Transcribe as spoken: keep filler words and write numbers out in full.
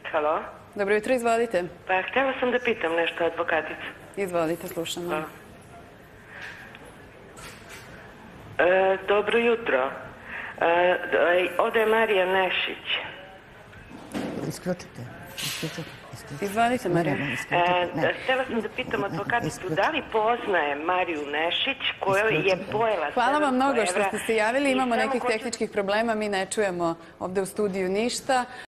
Halo? Dobro jutro, izvolite. Pa, htjela sam da pitam nešto advokaticu. Izvolite, slušamo. Hvala. E, dobro jutro. E, ovdje je Marija Nešić. Isključite. Isključite. Izvolite, Marija. E, htjela sam da pitam advokaticu, da li poznaje Mariju Nešić kojoj je pojela... Hvala vam mnogo što ste se javili. Imamo I samo nekih hoću- tehničkih problema, mi ne čujemo ovde u studiju ništa.